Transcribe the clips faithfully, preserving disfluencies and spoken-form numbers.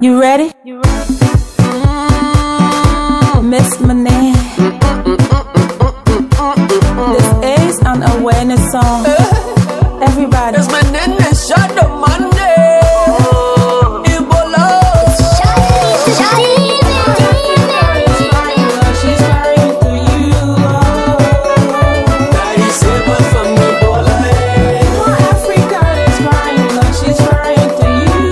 You ready? You ready? Mm, Miss Monet. This is an awareness song. Everybody. It's Monet, Shadow Monday. Ebola. She's crying to you. Daddy save us from Ebola. Africa is crying, Lord, she's crying to you.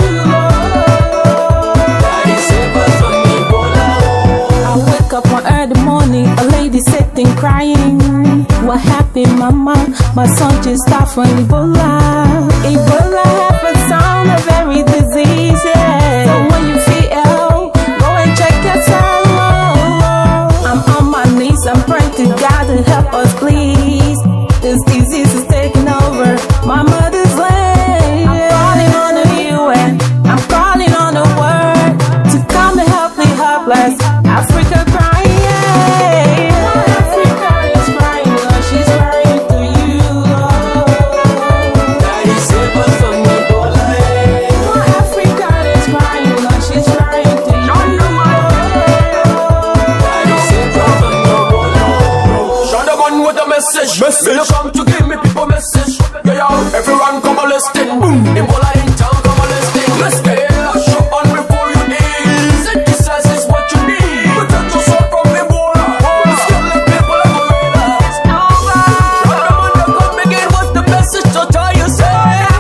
Daddy save us from Ebola. I wake up one early morning, a lady sitting crying. What happened, mama? My son just died from Ebola. Ebola have a sound of every disease, yeah. So when you feel ill, go and check yourself. I'm on my knees, I'm praying to God to help us, please. This disease is taking over my mother's land. I'm calling on the U N, I'm calling on the world to come and help the helpless. Africa crying, yeah. Africa is crying, Lord, she's crying to you, Lord. Daddy save us from Ebola. Africa is crying, Lord, she's crying to you, Lord. Daddy save us from Ebola. Shadow man with a message. Message. You come to give me people message. Yeah, yeah. Everyone come a listing. Boom. Ebola in town, come a listing. Let's get a shot on before you eat. Synthesize is what you need. Protect yourself from Ebola. Let's get like people like gorillas. Shadow man, the come again. What's the message to tell you? Say.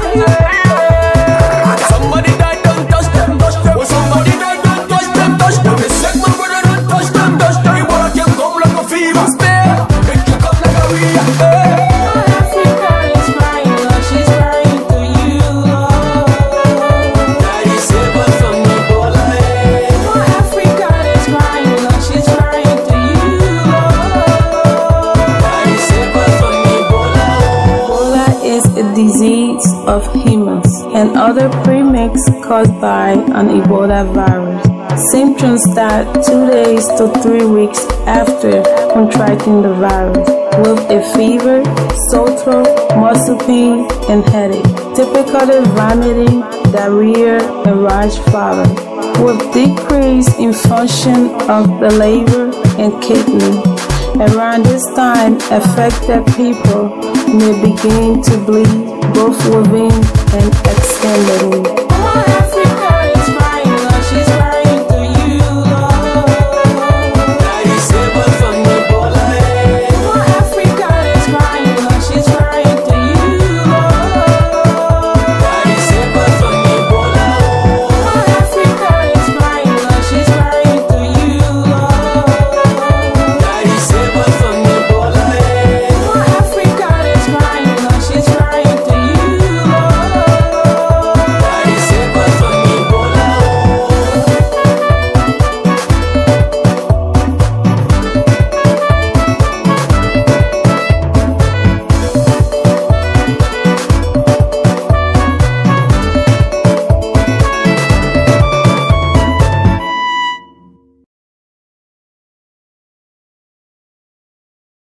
Somebody died, don't touch them, touch them. When somebody died, don't touch them, touch them. It's like my brother, don't touch them, touch them. Ebola can come like a fever. Spare. It can come like a real. Africa is crying, Lord, she's crying to you, Lord. Daddy save us from Ebola. Africa is crying, Lord, she's crying to you, Lord. Daddy save us from Ebola. Ebola is a disease of humans and other premix caused by an Ebola virus. Symptoms start two days to three weeks after contracting the virus, with a fever, sore throat, muscle pain, and headache. Typically vomiting, diarrhea, and rash flower, with decrease in function of the liver and kidney. Around this time, affected people may begin to bleed both within and externally.